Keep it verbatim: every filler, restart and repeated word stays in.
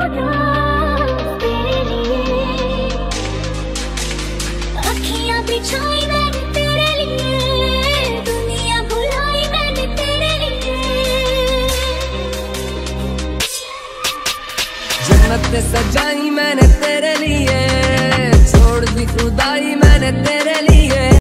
तेरे लिए अखियां बिछाई मैंने तेरे लिए, दुनिया बुलाई मैंने तेरे लिए। जन्नत सजाई मैंने तेरे लिए, छोड़ दी खुदाई मैंने तेरे लिए।